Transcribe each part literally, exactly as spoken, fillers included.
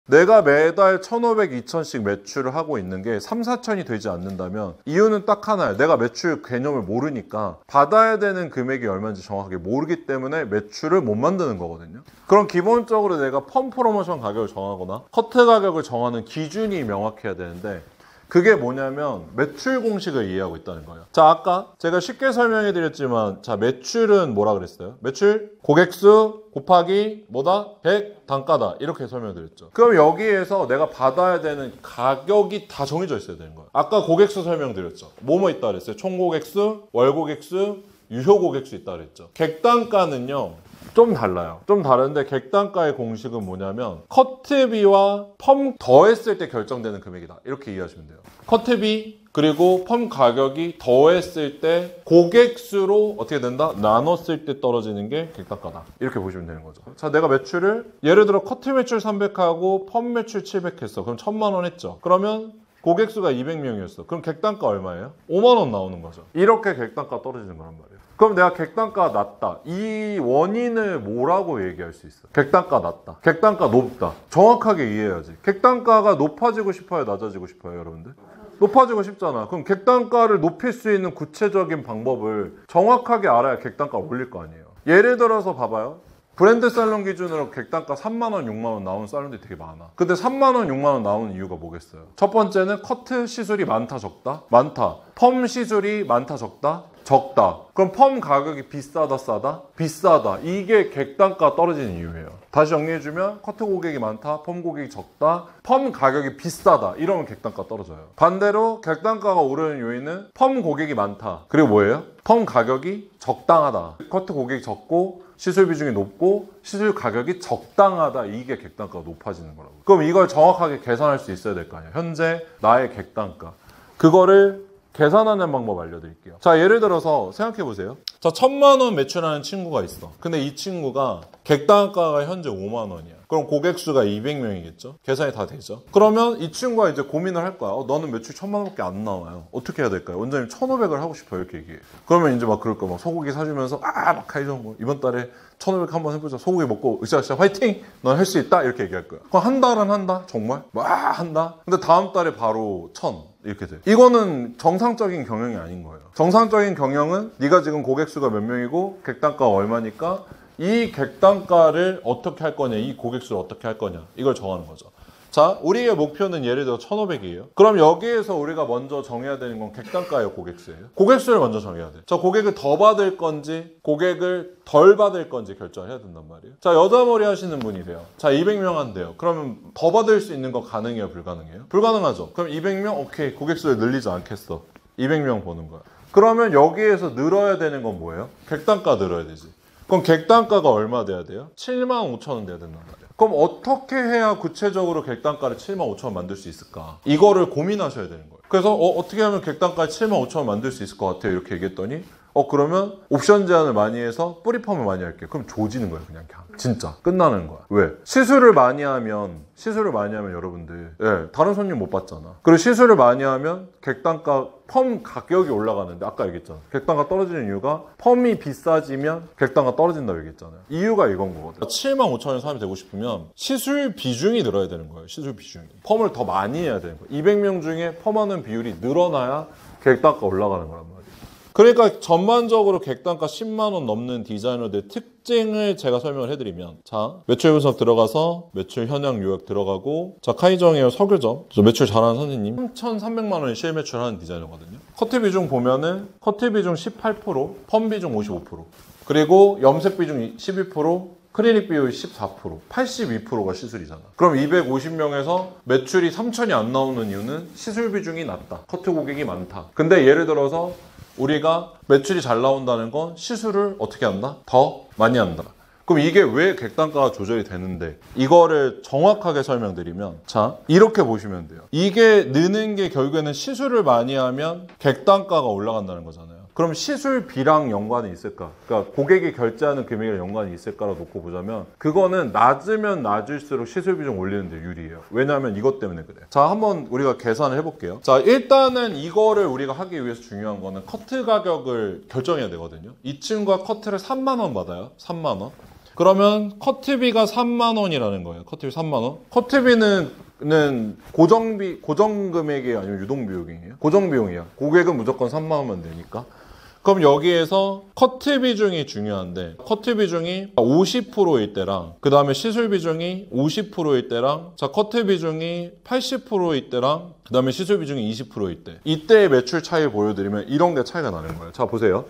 내가 매달 천오백, 이천씩 매출을 하고 있는 게 삼, 사천이 되지 않는다면 이유는 딱 하나예요. 내가 매출 개념을 모르니까 받아야 되는 금액이 얼마인지 정확하게 모르기 때문에 매출을 못 만드는 거거든요. 그럼 기본적으로 내가 펌 프로모션 가격을 정하거나 커트 가격을 정하는 기준이 명확해야 되는데 그게 뭐냐면 매출 공식을 이해하고 있다는 거예요. 자, 아까 제가 쉽게 설명해 드렸지만 자, 매출은 뭐라 그랬어요? 매출 고객수 곱하기 뭐다? 백 단가다. 이렇게 설명드렸죠. 그럼 여기에서 내가 받아야 되는 가격이 다 정해져 있어야 되는 거예요. 아까 고객수 설명드렸죠. 뭐뭐 있다 그랬어요? 총고객수, 월고객수, 유효고객수 있다 그랬죠. 객단가는요. 좀 달라요. 좀 다른데 객단가의 공식은 뭐냐면 커트비와 펌 더했을 때 결정되는 금액이다. 이렇게 이해하시면 돼요. 커트비 그리고 펌 가격이 더했을 때 고객수로 어떻게 된다? 나눴을 때 떨어지는 게 객단가다. 이렇게 보시면 되는 거죠. 자, 내가 매출을 예를 들어 커트 매출 삼백하고 펌 매출 칠백 했어. 그럼 천만 원 했죠. 그러면 고객수가 이백 명이었어. 그럼 객단가 얼마예요? 오만 원 나오는 거죠. 이렇게 객단가 떨어지는 거란 말이에요. 그럼 내가 객단가가 낮다. 이 원인을 뭐라고 얘기할 수 있어? 객단가 낮다. 객단가 높다. 정확하게 이해해야지. 객단가가 높아지고 싶어요? 낮아지고 싶어요? 여러분들? 높아지고 싶잖아. 그럼 객단가를 높일 수 있는 구체적인 방법을 정확하게 알아야 객단가를 올릴 거 아니에요. 예를 들어서 봐봐요. 브랜드 살론 기준으로 객단가 삼만 원, 육만 원 나오는 살론들이 되게 많아. 근데 삼만 원, 육만 원 나오는 이유가 뭐겠어요? 첫 번째는 커트 시술이 많다, 적다? 많다. 펌 시술이 많다, 적다? 적다. 그럼 펌 가격이 비싸다, 싸다? 비싸다. 이게 객단가 떨어지는 이유예요. 다시 정리해주면 커트 고객이 많다, 펌 고객이 적다, 펌 가격이 비싸다. 이러면 객단가 떨어져요. 반대로 객단가가 오르는 요인은 펌 고객이 많다. 그리고 뭐예요? 펌 가격이 적당하다. 커트 고객이 적고 시술 비중이 높고 시술 가격이 적당하다. 이게 객단가가 높아지는 거라고. 그럼 이걸 정확하게 계산할 수 있어야 될 거 아니에요. 현재 나의 객단가. 그거를 계산하는 방법 알려드릴게요. 자, 예를 들어서 생각해보세요. 자, 천만 원 매출하는 친구가 있어. 근데 이 친구가 객단가가 현재 오만 원이야. 그럼 고객수가 이백 명이겠죠? 계산이 다 되죠? 그러면 이 친구가 이제 고민을 할 거야. 어, 너는 매출 천만 원밖에 안 나와요. 어떻게 해야 될까요? 원장님 천오백을 하고 싶어요. 이렇게 얘기해. 그러면 이제 막 그럴 거야. 막 소고기 사주면서 아, 막 하이정 뭐 이번 달에 천오백 한번 해보자. 소고기 먹고 으쌰으쌰 화이팅! 넌 할 수 있다? 이렇게 얘기할 거야. 그럼 한 달은 한다? 정말? 와, 한다? 근데 다음 달에 바로 천. 이렇게 돼. 이거는 정상적인 경영이 아닌 거예요. 정상적인 경영은 네가 지금 고객수가 몇 명이고 객단가가 얼마니까 이 객단가를 어떻게 할 거냐, 이 고객수를 어떻게 할 거냐, 이걸 정하는 거죠. 자, 우리의 목표는 예를 들어 천오백이에요. 그럼 여기에서 우리가 먼저 정해야 되는 건 객단가예요, 고객수예요? 고객수를 먼저 정해야 돼. 저 고객을 더 받을 건지 고객을 덜 받을 건지 결정해야 된단 말이에요. 자, 여자 머리 하시는 분이세요. 자, 이백 명 한대요. 그러면 더 받을 수 있는 거 가능해요, 불가능해요? 불가능하죠. 그럼 이백 명? 오케이, 고객수를 늘리지 않겠어. 이백 명 보는 거야. 그러면 여기에서 늘어야 되는 건 뭐예요? 객단가 늘어야 되지. 그럼 객단가가 얼마 돼야 돼요? 칠만 오천 원 돼야 된단 말이에요. 그럼 어떻게 해야 구체적으로 객단가를 칠만 오천 원 만들 수 있을까? 이거를 고민하셔야 되는 거예요. 그래서 어, 어떻게 하면 객단가 칠만 오천 원 만들 수 있을 것 같아요? 이렇게 얘기했더니 어 그러면 옵션 제한을 많이 해서 뿌리펌을 많이 할게요. 그럼 조지는 거예요. 그냥 진짜 끝나는 거야. 왜? 시술을 많이 하면 시술을 많이 하면 여러분들 예, 다른 손님 못 받잖아. 그리고 시술을 많이 하면 객단가 펌 가격이 올라가는데 아까 얘기했잖아. 객단가 떨어지는 이유가 펌이 비싸지면 객단가 떨어진다고 얘기했잖아요. 이유가 이건 거거든. 칠만 오천 원 사람이 되고 싶으면 시술 비중이 늘어야 되는 거예요. 시술 비중이. 펌을 더 많이 해야 되는 거예요. 이백 명 중에 펌하는 비율이 늘어나야 객단가 올라가는 거란 말이에요. 그러니까 전반적으로 객단가 십만 원 넘는 디자이너들 특징을 제가 설명을 해드리면 자, 매출 분석 들어가서 매출 현황 요약 들어가고 자, 카이정에어 석유점 저 매출 잘하는 선생님 삼천삼백만 원의 실매출하는 디자이너거든요. 커트 비중 보면은 커트 비중 십팔 퍼센트, 펌 비중 오십오 퍼센트 그리고 염색 비중 십이 퍼센트 클리닉 비율 십사 퍼센트, 팔십이 퍼센트가 시술이잖아. 그럼 이백오십 명에서 매출이 삼천이 안 나오는 이유는 시술 비중이 낮다. 커트 고객이 많다. 근데 예를 들어서 우리가 매출이 잘 나온다는 건 시술을 어떻게 한다? 더 많이 한다. 그럼 이게 왜 객단가가 조절이 되는데 이거를 정확하게 설명드리면 자, 이렇게 보시면 돼요. 이게 느는 게 결국에는 시술을 많이 하면 객단가가 올라간다는 거잖아요. 그럼 시술비랑 연관이 있을까? 그러니까 고객이 결제하는 금액이랑 연관이 있을까로 놓고 보자면 그거는 낮으면 낮을수록 시술비 좀 올리는 데 유리해요. 왜냐하면 이것 때문에 그래요. 자, 한번 우리가 계산을 해볼게요. 자, 일단은 이거를 우리가 하기 위해서 중요한 거는 커트 가격을 결정해야 되거든요. 이 친구가 커트를 삼만 원 받아요. 삼만 원. 그러면 커트비가 삼만 원이라는 거예요. 커트비 삼만 원. 커트비는 는 고정비, 고정금액이에요? 아니면 유동비용이에요? 고정비용이야. 고객은 무조건 삼만 원만 내니까. 그럼 여기에서 커트 비중이 중요한데 커트 비중이 오십 퍼센트일 때랑 그 다음에 시술 비중이 오십 퍼센트일 때랑 자 커트 비중이 팔십 퍼센트일 때랑 그 다음에 시술 비중이 이십 퍼센트일 때 이때의 매출 차이 보여드리면 이런 게 차이가 나는 거예요. 자 보세요.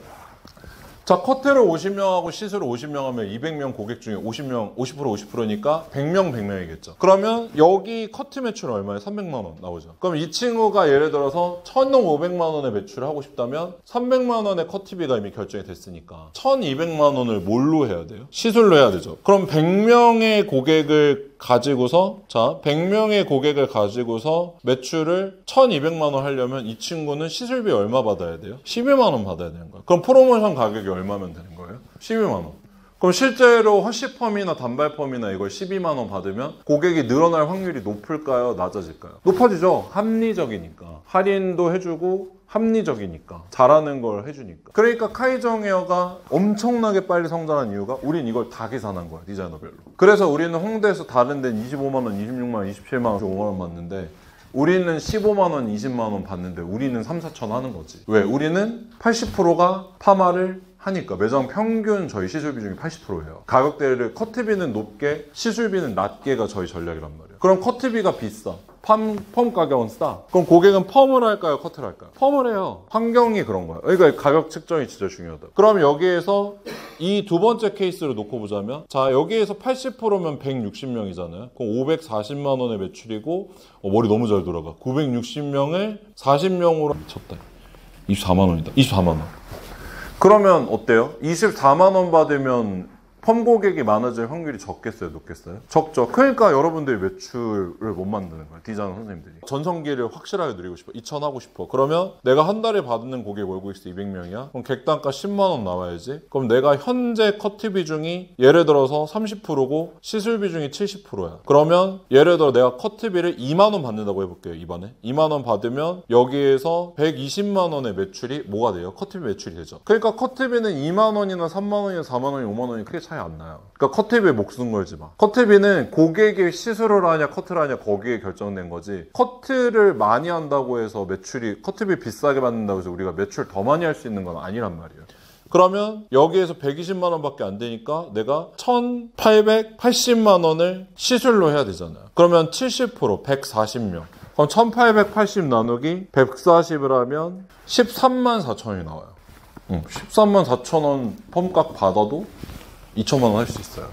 자 커트를 오십 명하고 시술을 오십 명 하면 이백 명 고객 중에 오십 명, 오십 퍼센트 오십 퍼센트니까 백 명 백 명이겠죠. 그러면 여기 커트 매출은 얼마예요? 삼백만 원 나오죠. 그럼 이 친구가 예를 들어서 천오백만 원의 매출을 하고 싶다면 삼백만 원의 커트비가 이미 결정이 됐으니까 천이백만 원을 뭘로 해야 돼요? 시술로 해야 되죠. 그럼 백 명의 고객을 가지고서 자 백 명의 고객을 가지고서 매출을 천이백만 원 하려면 이 친구는 시술비 얼마 받아야 돼요? 십이만 원 받아야 되는 거예요. 그럼 프로모션 가격이 얼마면 되는 거예요? 십이만 원. 그럼 실제로 허쉬펌이나 단발펌이나 이걸 십이만 원 받으면 고객이 늘어날 확률이 높을까요? 낮아질까요? 높아지죠. 합리적이니까. 할인도 해주고 합리적이니까. 잘하는 걸 해주니까. 그러니까 카이정 헤어가 엄청나게 빨리 성장한 이유가 우린 이걸 다 계산한 거야. 디자이너별로. 그래서 우리는 홍대에서 다른 데는 이십오만 원, 이십육만 원, 이십칠만 원, 오만 원 받는데 우리는 십오만 원, 이십만 원 받는데 우리는 삼, 사천 하는 거지. 왜? 우리는 팔십 퍼센트가 파마를 하니까 매장 평균 저희 시술비 중에 팔십 퍼센트예요. 가격대를 커트비는 높게 시술비는 낮게가 저희 전략이란 말이에요. 그럼 커트비가 비싸. 펌, 펌 가격은 싸. 그럼 고객은 펌을 할까요? 커트를 할까요? 펌을 해요. 환경이 그런 거야. 그러니까 가격 측정이 진짜 중요하다. 그럼 여기에서 이 두 번째 케이스를 놓고 보자면 자 여기에서 팔십 퍼센트면 백육십 명이잖아요. 그럼 오백사십만 원의 매출이고 어, 머리 너무 잘 돌아가. 구백육십 명을 사십 명으로 미쳤다. 이십사만 원이다. 이십사만 원. 그러면 어때요? 이십사만 원 받으면 펌 고객이 많아질 확률이 적겠어요? 높겠어요? 적죠. 그러니까 여러분들이 매출을 못 만드는 거예요. 디자이너 선생님들이. 전성기를 확실하게 누리고 싶어. 이천 하고 싶어. 그러면 내가 한 달에 받는 고객 월급이 이백 명이야? 그럼 객단가 십만 원 나와야지. 그럼 내가 현재 커트 비중이 예를 들어서 삼십 퍼센트고 시술 비중이 칠십 퍼센트야. 그러면 예를 들어 내가 커트비를 이만 원 받는다고 해볼게요. 이번에. 이만 원 받으면 여기에서 백이십만 원의 매출이 뭐가 돼요? 커트비 매출이 되죠. 그러니까 커트비는 이만 원이나 삼만 원이나 사만 원이나 오만 원이 크게 차이 안 나요. 그러니까 커트비에 목숨 걸지 마. 커트비는 고객이 시술을 하냐 커트를 하냐 거기에 결정된 거지 커트를 많이 한다고 해서 매출이 커트비 비싸게 받는다고 해서 우리가 매출 더 많이 할 수 있는 건 아니란 말이에요. 그러면 여기에서 백이십만 원밖에 안 되니까 내가 천팔백팔십만 원을 시술로 해야 되잖아요. 그러면 칠십 퍼센트 백사십 명. 그럼 천팔백팔십 나누기 백사십을 하면 십삼만 사천 원이 나와요. 응, 십삼만 사천 원 펌값 받아도 이천만 원 할 수 있어요.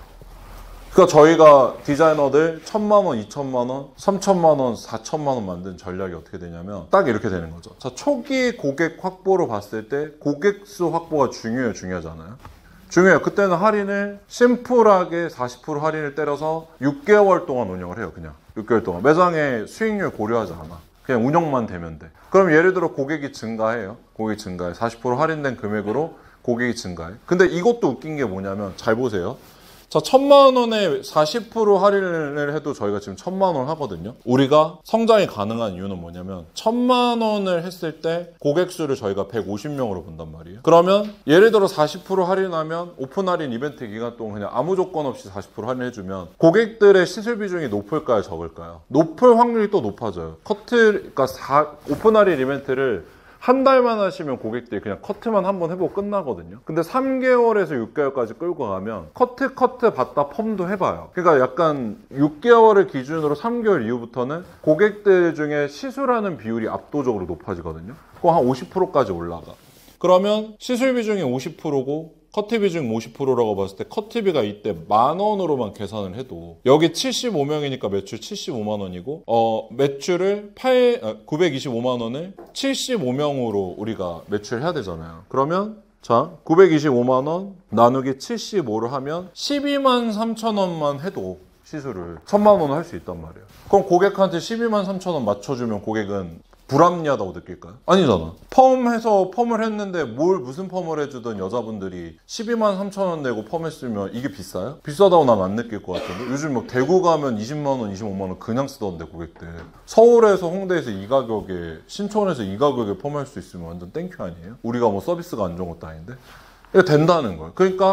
그러니까 저희가 디자이너들 천만 원, 이천만 원, 삼천만 원, 사천만 원 만든 전략이 어떻게 되냐면 딱 이렇게 되는 거죠. 자, 초기 고객 확보로 봤을 때 고객 수 확보가 중요해요, 중요하지 않아요? 중요해요. 그때는 할인을 심플하게 사십 퍼센트 할인을 때려서 육 개월 동안 운영을 해요. 그냥 육 개월 동안. 매장의 수익률 고려하지 않아. 그냥 운영만 되면 돼. 그럼 예를 들어 고객이 증가해요. 고객이 증가해. 사십 퍼센트 할인된 금액으로 고객이 증가해. 근데 이것도 웃긴 게 뭐냐면 잘 보세요. 자, 천만 원에 사십 퍼센트 할인을 해도 저희가 지금 천만 원 하거든요. 우리가 성장이 가능한 이유는 뭐냐면 천만 원을 했을 때 고객 수를 저희가 백오십 명으로 본단 말이에요. 그러면 예를 들어 사십 퍼센트 할인하면 오픈 할인 이벤트 기간 동안 그냥 아무 조건 없이 사십 퍼센트 할인해주면 고객들의 시술 비중이 높을까요? 적을까요? 높을 확률이 또 높아져요. 커트, 그러니까 사, 오픈 할인 이벤트를 한 달만 하시면 고객들이 그냥 커트만 한번 해보고 끝나거든요. 근데 삼 개월에서 육 개월까지 끌고 가면 커트 커트 받다 펌도 해봐요. 그러니까 약간 육 개월을 기준으로 삼 개월 이후부터는 고객들 중에 시술하는 비율이 압도적으로 높아지거든요. 그거 한 오십 퍼센트까지 올라가. 그러면 시술 비중이 오십 퍼센트고 커트 비중 오십 퍼센트라고 봤을 때 커트비가 이때 만 원으로만 계산을 해도 여기 칠십오 명이니까 매출 칠십오만 원이고 어 매출을 팔, 아, 구백이십오만 원을 칠십오 명으로 우리가 매출해야 되잖아요. 그러면 자 구백이십오만 원 나누기 칠십오를 하면 십이만 삼천 원만 해도 시술을 천만 원을 할 수 있단 말이에요. 그럼 고객한테 십이만 삼천 원 맞춰주면 고객은 불합리하다고 느낄까요? 아니잖아. 펌해서 펌을 했는데 뭘 무슨 펌을 해주던 여자분들이 십이만 삼천 원 내고 펌했으면 이게 비싸요? 비싸다고 난 안 느낄 것 같은데 요즘 막 대구 가면 이십만 원, 이십오만 원 그냥 쓰던데 고객들. 서울에서 홍대에서 이 가격에 신촌에서 이 가격에 펌할 수 있으면 완전 땡큐 아니에요? 우리가 뭐 서비스가 안 좋은 것도 아닌데? 이게 된다는 거예요. 그러니까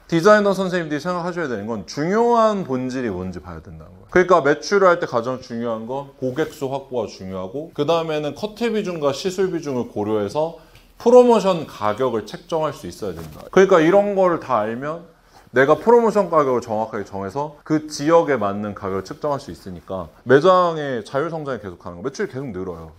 디자이너 선생님들이 생각하셔야 되는 건 중요한 본질이 뭔지 봐야 된다는 거예요. 그러니까 매출을 할 때 가장 중요한 건 고객 수 확보가 중요하고, 그 다음에는 컷트 비중과 시술 비중을 고려해서 프로모션 가격을 책정할 수 있어야 된다. 그러니까 이런 거를 다 알면 내가 프로모션 가격을 정확하게 정해서 그 지역에 맞는 가격을 측정할 수 있으니까 매장의 자율 성장이 계속하는 거, 매출이 계속 늘어요.